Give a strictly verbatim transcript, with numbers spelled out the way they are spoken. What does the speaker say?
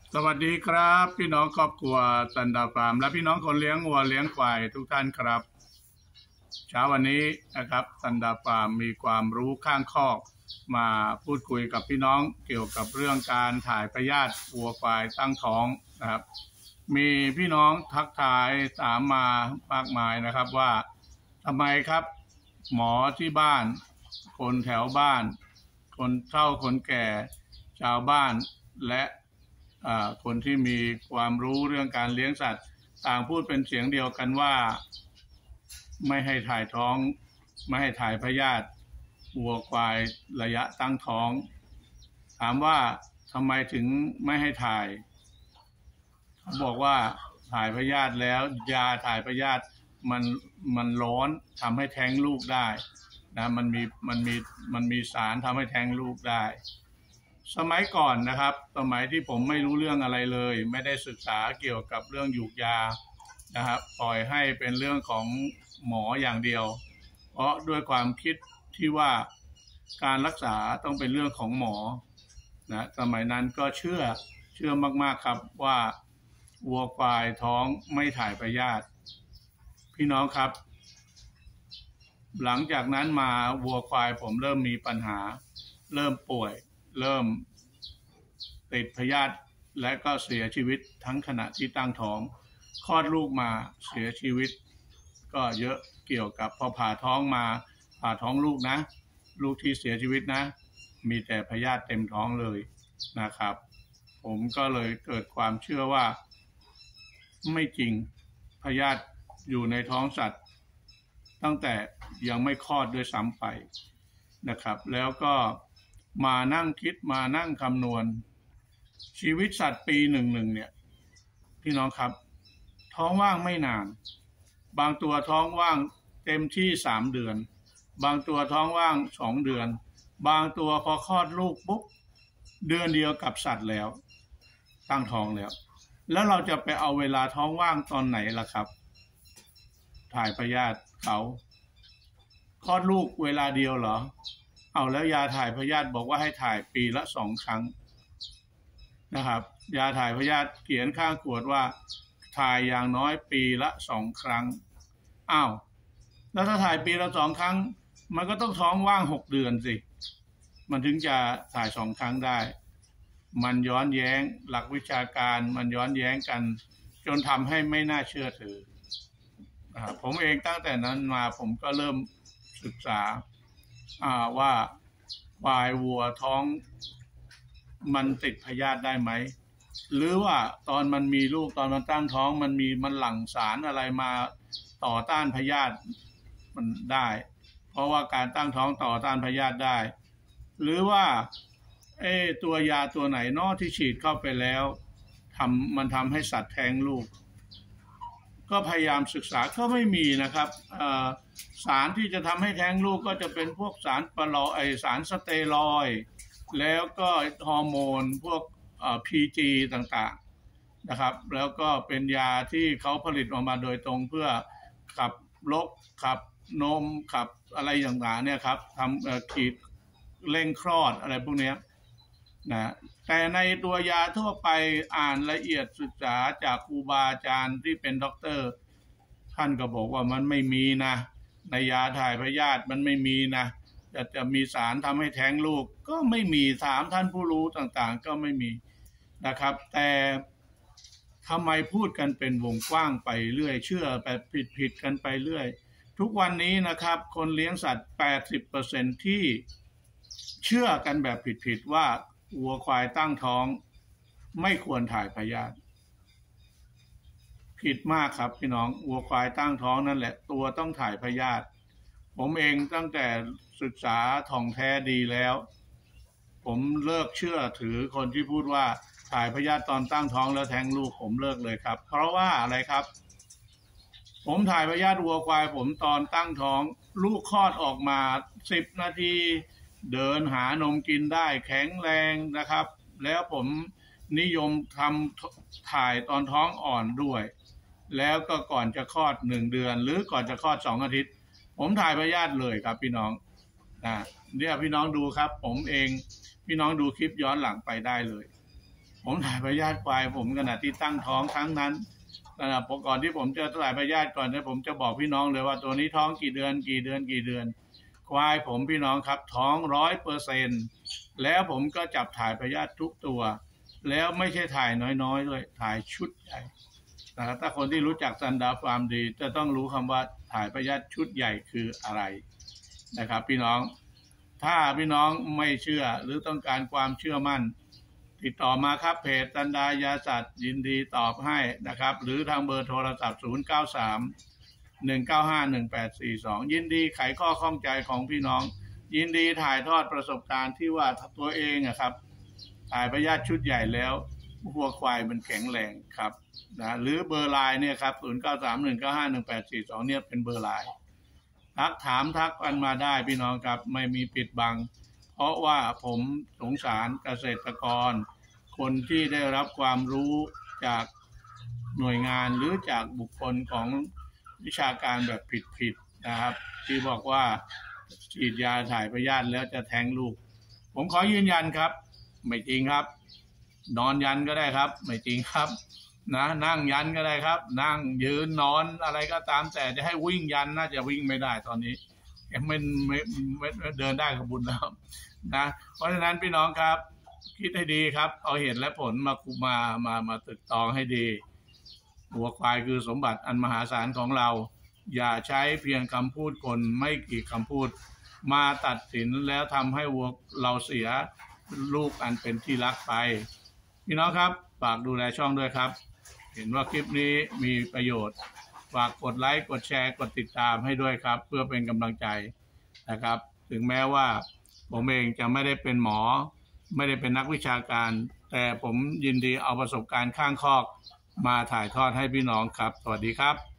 สวัสดีครับพี่น้องครอบครัวสันดาฟาร์มและพี่น้องคนเลี้ยงวัวเลี้ยงควายทุกท่านครับเช้าวันนี้นะครับสันดาฟาร์มมีความรู้ข้างคอกมาพูดคุยกับพี่น้องเกี่ยวกับเรื่องการถ่ายพยาธิวัวควายตั้งท้องนะครับมีพี่น้องทักทายถามมามากมายนะครับว่าทำไมครับหมอที่บ้านคนแถวบ้านคนเฒ่าคนแก่ชาวบ้านและคนที่มีความรู้เรื่องการเลี้ยงสัตว์ต่างพูดเป็นเสียงเดียวกันว่าไม่ให้ถ่ายท้องไม่ให้ถ่ายพยาธิวัวควายระยะตั้งท้องถามว่าทำไมถึงไม่ให้ถ่ายเขาบอกว่าถ่ายพยาธิแล้วยาถ่ายพยาธิมันมันร้อนทำให้แท้งลูกได้นะมันมีมันมีมันมีสารทำให้แท้งลูกได้สมัยก่อนนะครับสมัยที่ผมไม่รู้เรื่องอะไรเลยไม่ได้ศึกษาเกี่ยวกับเรื่องหยูกยานะครับปล่อยให้เป็นเรื่องของหมออย่างเดียวเพราะด้วยความคิดที่ว่าการรักษาต้องเป็นเรื่องของหมอนะสมัยนั้นก็เชื่อเชื่อมากๆครับว่าวัวควายท้องไม่ถ่ายพยาธิพี่น้องครับหลังจากนั้นมาวัวควายผมเริ่มมีปัญหาเริ่มป่วยเริ่มติดพยาธิและก็เสียชีวิตทั้งขณะที่ตั้งท้องคลอดลูกมาเสียชีวิตก็เยอะเกี่ยวกับพอผ่าท้องมาผ่าท้องลูกนะลูกที่เสียชีวิตนะมีแต่พยาธิเต็มท้องเลยนะครับผมก็เลยเกิดความเชื่อว่าไม่จริงพยาธิอยู่ในท้องสัตว์ตั้งแต่ยังไม่คลอดด้วยซ้ำไปนะครับแล้วก็มานั่งคิดมานั่งคำนวณชีวิตสัตว์ปีหนึ่งหนึ่งเนี่ยพี่น้องครับท้องว่างไม่นานบางตัวท้องว่างเต็มที่สามเดือนบางตัวท้องว่างสองเดือนบางตัวพอคลอดลูกปุ๊บเดือนเดียวกับสัตว์แล้วตั้งท้องแล้วแล้วเราจะไปเอาเวลาท้องว่างตอนไหนล่ะครับถ่ายพยาธิเขาคลอดลูกเวลาเดียวเหรอเอาแล้วยาถ่ายพยาธิบอกว่าให้ถ่ายปีละสองครั้งนะครับยาถ่ายพยาธิเขียนข้างขวดว่าถ่ายอย่างน้อยปีละสองครั้งอ้าวแล้วถ้าถ่ายปีละสองครั้งมันก็ต้องท้องว่างหกเดือนสิมันถึงจะถ่ายสองครั้งได้มันย้อนแย้งหลักวิชาการมันย้อนแย้งกันจนทำให้ไม่น่าเชื่อถือผมเองตั้งแต่นั้นมาผมก็เริ่มศึกษาว่าควายวัวท้องมันติดพยาธิได้ไหมหรือว่าตอนมันมีลูกตอนมันตั้งท้องมันมีมันหลั่งสารอะไรมาต่อต้านพยาธิมันได้เพราะว่าการตั้งท้องต่อต้านพยาธิได้หรือว่าเอ้ตัวยาตัวไหนนอที่ฉีดเข้าไปแล้วทำมันทำให้สัตว์แท้งลูกก็พยายามศึกษาก็ไม่มีนะครับสารที่จะทำให้แท้งลูกก็จะเป็นพวกสารปะลอไอสารสเตียรอยด์แล้วก็ฮอร์โมนพวกพี จี ต่างๆนะครับแล้วก็เป็นยาที่เขาผลิตออกมาโดยตรงเพื่อขับลกขับนมขับอะไรต่างๆเนี่ยครับทำขีดเร่งคลอดอะไรพวกนี้นะแต่ในตัวยาทั่วไปอ่านละเอียดศึกษาจากครูบาอาจารย์ที่เป็นด็อกเตอร์ท่านก็บอกว่ามันไม่มีนะในยาถ่ายพยาธิมันไม่มีนะจะจะมีสารทำให้แท้งลูกก็ไม่มีถามท่านผู้รู้ต่างๆก็ไม่มีนะครับแต่ทำไมพูดกันเป็นวงกว้างไปเรื่อยเชื่อแบบผิดๆกันไปเรื่อยทุกวันนี้นะครับคนเลี้ยงสัตว์ แปดสิบเปอร์เซ็นต์ ที่เชื่อกันแบบผิดๆว่าวัวควายตั้งท้องไม่ควรถ่ายพยาธิผิดมากครับพี่น้องวัวควายตั้งท้องนั่นแหละตัวต้องถ่ายพยาธิผมเองตั้งแต่ศึกษาท่องแท้ดีแล้วผมเลิกเชื่อถือคนที่พูดว่าถ่ายพยาธิตอนตั้งท้องแล้วแท้งลูกผมเลิกเลยครับเพราะว่าอะไรครับผมถ่ายพยาธิวัวควายผมตอนตั้งท้องลูกคลอดออกมาสิบนาทีเดินหานมกินได้แข็งแรงนะครับแล้วผมนิยมทำถ่ายตอนท้องอ่อนด้วยแล้วก็ก่อนจะคลอดหนึ่งเดือนหรือก่อนจะคลอดสองอาทิตย์ผมถ่ายพยาธิเลยครับพี่น้องนะเนี่ยพี่น้องดูครับผมเองพี่น้องดูคลิปย้อนหลังไปได้เลยผผมถ่ายพยาธิควายผมขณะที่ตั้งท้องครั้งนั้นนะครับก่อนที่ผมจะถ่ายพยาธิก่อนเนี่ยผมจะบอกพี่น้องเลยว่าตัวนี้ท้องกี่เดือนกี่เดือนกี่เดือนควายผมพี่น้องครับท้องร้อยเปอร์เซ็นต์แล้วผมก็จับถ่ายพยาธิทุกตัวแล้วไม่ใช่ถ่ายน้อยๆด้วยถ่ายชุดใหญ่นะครับถ้าคนที่รู้จักซันดาฟาร์มดีจะต้องรู้คำว่าถ่ายพยาธิชุดใหญ่คืออะไรนะครับพี่น้องถ้าพี่น้องไม่เชื่อหรือต้องการความเชื่อมั่นติดต่อมาครับเพจซันดายาสัตว์ยินดีตอบให้นะครับหรือทางเบอร์โทรศัพท์ศูนย์ เก้า สาม หนึ่ง เก้า ห้า หนึ่ง แปด สี่ สองยินดีไขข้อข้องใจของพี่น้องยินดีถ่ายทอดประสบการณ์ที่ว่าตัวเองอะครับถ่ายพยาธิชุดใหญ่แล้ววัวควายมันแข็งแรงครับนะหรือเบอร์ไลน์เนี่ยครับศูนย์ เก้า สาม หนึ่ง เก้า ห้า หนึ่ง แปด สี่ สองเนี่ยเป็นเบอร์ไลน์ทักถามทักกันมาได้พี่น้องครับไม่มีปิดบังเพราะว่าผมสงสารเกษตรกรคนที่ได้รับความรู้จากหน่วยงานหรือจากบุคคลของวิชาการแบบผิดๆนะครับที่บอกว่าฉีดยาถ่ายพยาธิแล้วจะแท้งลูกผมขอยืนยันครับไม่จริงครับนอนยันก็ได้ครับไม่จริงครับนะนั่งยันก็ได้ครับนั่งยืนนอนอะไรก็ตามแต่จะให้วิ่งยันน่าจะวิ่งไม่ได้ตอนนี้ยังไม่ไม่ไม่เดินได้ขบุญแล้วนะเพราะฉะนั้นพี่น้องครับคิดให้ดีครับเอาเหตุและผลมาคุมมามามาตึกตองให้ดีวัวควายคือสมบัติอันมหาศาลของเราอย่าใช้เพียงคำพูดคนไม่กี่คำพูดมาตัดสินแล้วทำให้วัวเราเสียลูกอันเป็นที่รักไปพี่น้องครับฝากดูแลช่องด้วยครับเห็นว่าคลิปนี้มีประโยชน์ฝากกดไลค์กดแชร์กดติดตามให้ด้วยครับเพื่อเป็นกำลังใจนะครับถึงแม้ว่าผมเองจะไม่ได้เป็นหมอไม่ได้เป็นนักวิชาการแต่ผมยินดีเอาประสบการณ์ข้างคอกมาถ่ายทอดให้พี่น้องครับสวัสดีครับ